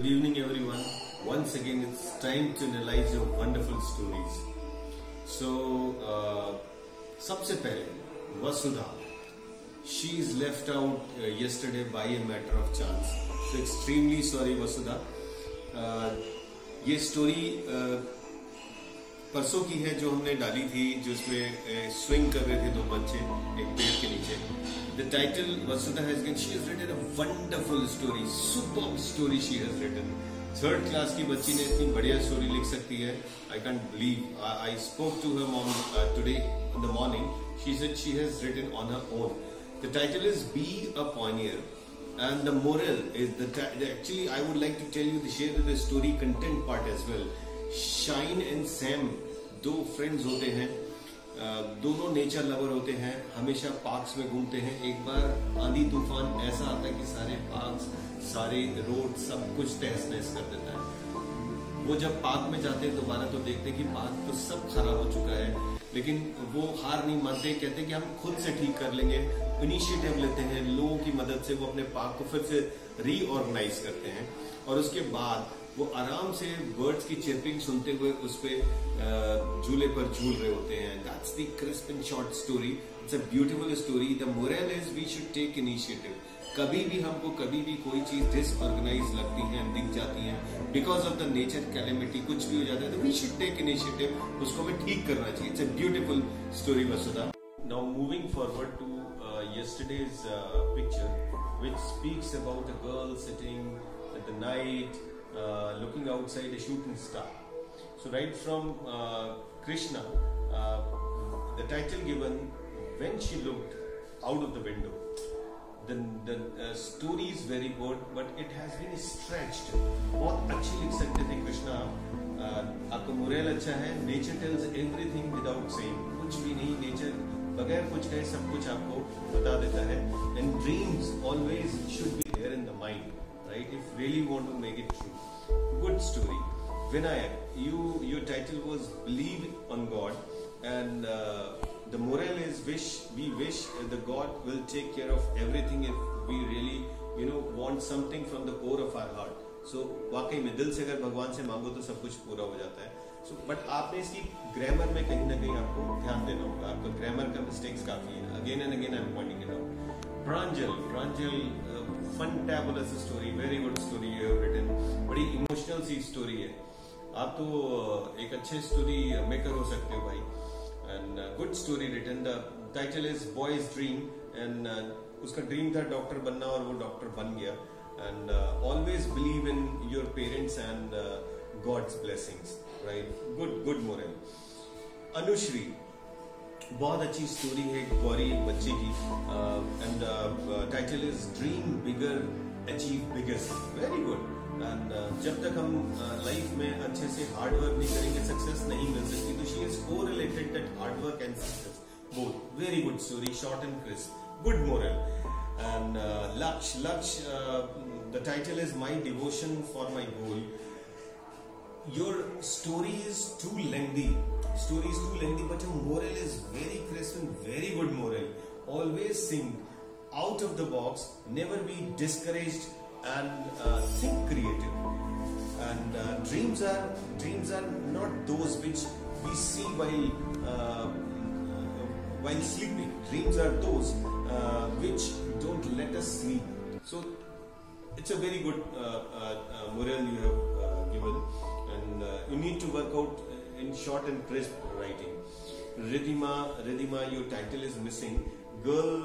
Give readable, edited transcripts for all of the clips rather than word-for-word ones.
Good evening everyone. Once again it's time to analyze your wonderful stories. So सबसे पहले वसुधा, she is left out yesterday by a matter of chance. So extremely sorry वसुधा. ये story परसों की है जो हमने डाली थी, जिसमें स्विंग कर रहे थे दो बच्चे एक पेड़ के नीचे. The title Vasudha has given. She has written a wonderful story, superb story she has written. Third class की बच्ची ने इतनी बढ़िया स्टोरी लिख सकती है. I can't believe. I spoke to her mom today in the morning. She said she has written on her own. The title is Be a Pioneer, and the moral is actually I would like to tell you the share the story content part as well. Shine and Sam, दो friends होते हैं, दोनों nature lover होते हैं, हमेशा parks में घूमते हैं. एक बार आंधी तूफान ऐसा आता है कि सारे पार्क्स, सारे रोड, सब कुछ तहस नहस कर देता है. वो जब पार्क में जाते हैं दोबारा तो देखते हैं कि पार्क तो सब खराब हो चुका है, लेकिन वो हार नहीं मानते. कहते हैं कि हम खुद से ठीक कर लेंगे. इनिशिएटिव लेते हैं, लोगों की मदद से वो अपने पार्क को फिर से रीऑर्गेनाइज करते हैं. और उसके बाद वो आराम से बर्ड्स की चिरपिंग सुनते हुए उस पे झूले पर झूल रहे होते हैं. That's the crisp and short story. It's a beautiful story. The moral is we should take initiative. कभी भी हमको कभी भी कोई चीज डिसऑर्गेनाइज लगती है, दिख जाती है, because of the nature calamity, कुछ भी हो जाता है, तो वी शुड टेक इनिशिएटिव. उसको हमें ठीक करना चाहिए. It's a beautiful story Vasudha. Now moving forward to yesterday's picture, which speaks about a girl sitting at the night looking outside a shooting star. So right from Krishna, the title given, when she looked out of the window. The story is very good, but it has been stretched. बहुत अच्छी लिख सकते थे कृष्णा. आपका moral अच्छा है. Nature tells everything without saying. कुछ भी नहीं, नेचर बगैर कुछ कहे सब कुछ आपको बता देता है. And dreams always should be there in the mind, right, if really want to make it true. Good story. Vinayak, your title was Believe on God, and the moral is we wish the God will take care of everything if we really want something from the core of our heart. So वाकई में दिल से अगर भगवान से मांगो तो सब कुछ पूरा हो जाता है. So but आपने इसकी ग्रामर में कहीं ना कहीं आपको ध्यान देना होगा. आपका ग्रामर का मिस्टेक्स काफी है. Again and again I'm pointing it out. Pranjal, fantabulous story, very good story you have written. बड़ी इमोशनल सी स्टोरी है. आप तो एक अच्छे स्टोरी मेकर हो सकते हो भाई. And good story written. The title is boys dream, and उसका ड्रीम था डॉक्टर बनना और वो डॉक्टर बन गया. And always believe in your parents and God's blessings, right. Good moral. Anushree, बहुत अच्छी स्टोरी है. गौरी एक बच्चे की, and title is dream bigger achieve biggest. Very good. And जब तक हम लाइफ में अच्छे से हार्ड वर्क नहीं करेंगे सक्सेस नहीं मिल सकती. तो she is correlated that hard work and success both. Very good story, short and crisp. Good moral. And Lakshya, the title is my devotion for my goal. Your story is too lengthy. But your moral is very crisp and very good moral. Always think out of the box. Never be discouraged and think creative. And dreams are not those which we see while sleeping. Dreams are those which don't let us sleep. So it's a very good moral you have given. And you need to work out in short and crisp writing. Ridhima, your title is missing. Girl,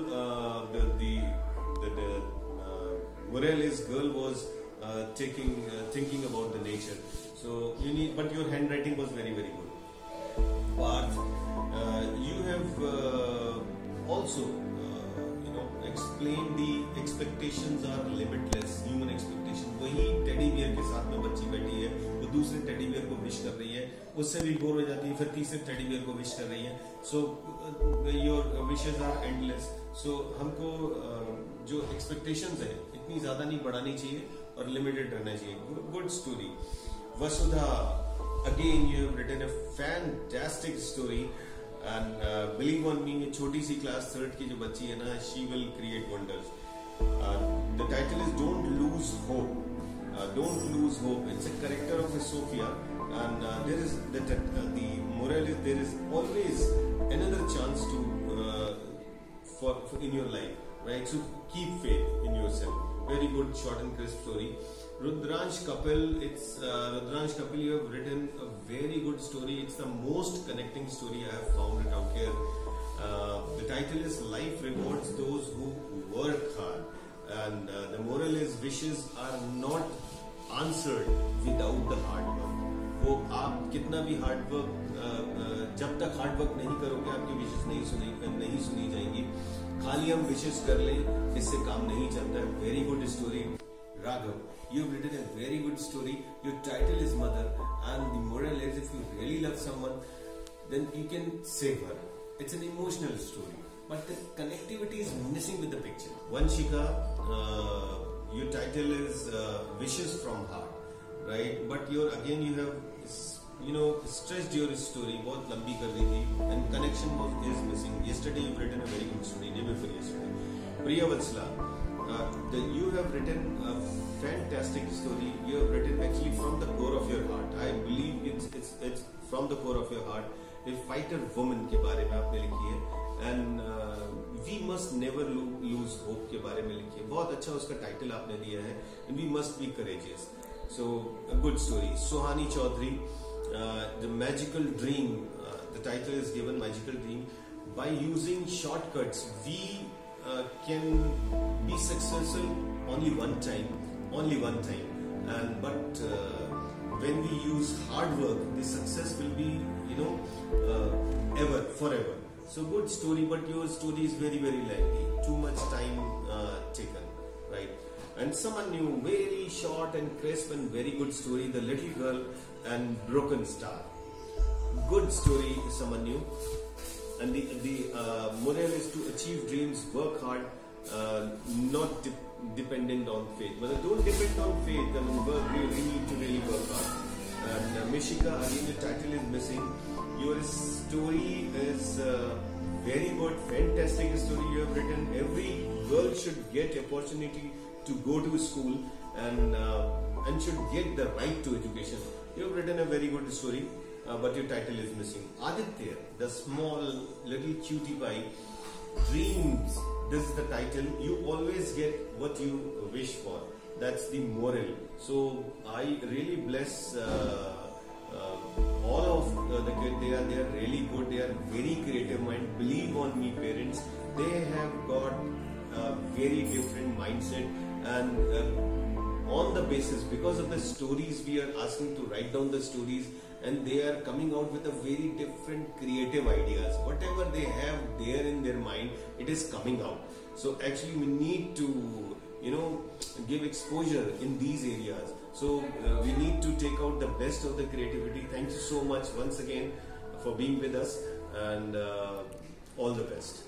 the moral is girl was thinking about the nature. So you need, but your handwriting was very very good. Parth, you have also explain the expectations are limitless. Human expectation. वही teddy bear के साथ में बच्ची बैठी है, वो दूसरे teddy bear को विश कर रही है, उससे भी बोर हो जाती है, फिर तीसरे टेडी बियर को विश कर रही है. So your wishes are endless. So हमको जो एक्सपेक्टेशंस है इतनी ज्यादा नहीं बढ़ानी चाहिए और लिमिटेड रहना चाहिए. Good story. Vasudha, again you have written a fantastic story. And believe on me, ये छोटी सी क्लास 3rd की जो बच्ची है ना, she will create wonders. The title is don't lose hope. don't lose hope. It's a character of a Sophia, and there is the moral is there is always another chance to for in your life, right? So keep faith in yourself. Very good, short and crisp story. Rudransh Kapil, Rudransh Kapil, you have written a very good story. It's the most connecting story I have found it out here. The title is Life Rewards Those Who Work Hard, and the moral is wishes are not answered without the hard work. वो आप कितना भी hard work जब तक hard work नहीं करोगे आपकी विशेष नहीं सुनी जाएंगी. खाली हम विशेष कर लें इससे काम नहीं चलता है. Very good story Raghav, you've written a very good story. Your title is Mother, and the moral is if you really love someone, then you can save her. It's an emotional story, but the connectivity is missing with the picture. Vanshika, your title is Wishes from Heart, right? But you have stretched your story, बहुत लंबी कर दी थी, and connection is missing. Yesterday you've written a very good story, day before yesterday. Priya Vatsala, you have written a fantastic story. You have written actually from the core of your heart. I believe it's from the core of your heart. A fighter woman के बारे में आपने लिखी है, and we must never lose hope के बारे में लिखी है. बहुत अच्छा उसका टाइटल आपने दिया है, and we must be courageous. So a good story. Sohani Chaudhary, the magical dream. The title is given Magical Dream. By using shortcuts, we can be successful only one time, but when we use hard work, the success will be forever. So good story, but your story is very lengthy, too much time taken, right? And someone new, very short and crisp and very good story, The Little Girl and Broken Star. Good story, someone new. And the moral is to achieve dreams, work hard, not dependent on faith. But don't depend on faith. I mean, we need to really work hard. And Mishika, again, the title is missing. Your story is very good, fantastic story you have written. Every girl should get opportunity to go to school and should get the right to education. You have written a very good story. But your title is missing. Aditya, the small little cutie pie, Dreams. This is the title. You always get what you wish for. That's the moral. So I really bless all of the kids. They are really good. They are very creative mind. Believe on me, parents. They have got a very different mindset, and on the basis, because of the stories we are asking to write down the stories, and they are coming out with a very different creative ideas. Whatever they have there in their mind, it is coming out. So actually we need to give exposure in these areas. So we need to take out the best of the creativity. Thank you so much once again for being with us, and all the best.